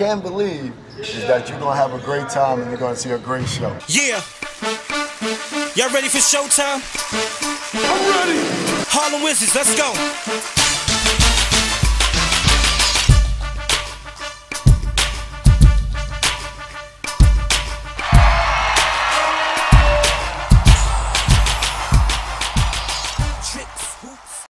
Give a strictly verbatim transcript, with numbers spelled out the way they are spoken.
can believe is that you're going to have a great time and you're going to see a great show. Yeah. Y'all ready for showtime? I'm ready. Harlem Wizards, let's go.